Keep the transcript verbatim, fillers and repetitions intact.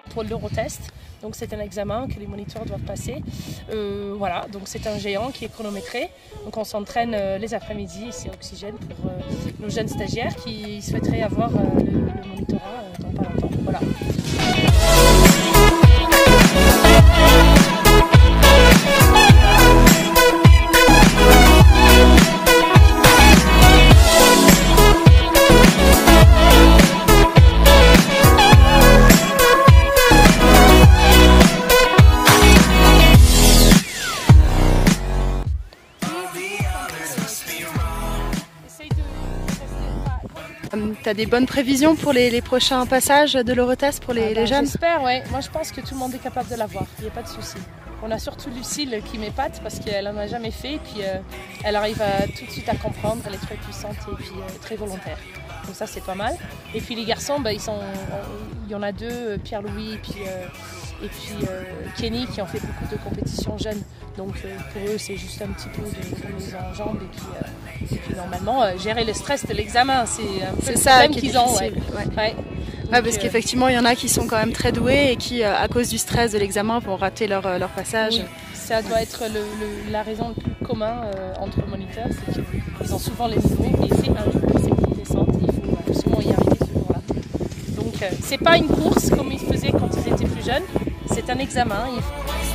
pour l'Eurotest. Donc c'est un examen que les moniteurs doivent passer. Euh, voilà, donc c'est un géant qui est chronométré. Donc on s'entraîne euh, les après-midi ici à Oxygène pour euh, nos jeunes stagiaires qui souhaiteraient avoir euh, le, le monitorat euh, dans pas longtemps. Voilà. Tu as des bonnes prévisions pour les, les prochains passages de l'Eurotest pour les, ah ben, les jeunes? J'espère, oui. Moi, je pense que tout le monde est capable de l'avoir. Il n'y a pas de souci. On a surtout Lucille qui m'épate parce qu'elle n'en a jamais fait. Et puis, euh, elle arrive à, tout de suite à comprendre. Elle est très puissante et puis euh, très volontaire. Donc ça, c'est pas mal. Et puis les garçons, ben, ils sont, il y en a deux, Pierre-Louis et puis, euh, et puis euh, Kenny, qui ont fait beaucoup de compétitions jeunes. Donc euh, pour eux, c'est juste un petit peu de, de mise en jambes. Et puis, euh, et puis normalement, euh, gérer le stress de l'examen, c'est un peu le problème qu'ils ont. Ouais. Ouais. Ouais. Ouais, parce euh... qu'effectivement, il y en a qui sont quand même très doués et qui, euh, à cause du stress de l'examen, vont rater leur, euh, leur passage. Oui, ça doit être le, le, la raison le plus commune euh, entre moniteurs, c'est qu'ils ont souvent les niveaux et c'est un jour, c'est une descente, il faut absolument y arriver ce jour-là. Donc, euh, c'est pas une course comme ils faisaient quand ils étaient plus jeunes, c'est un examen. Il faut...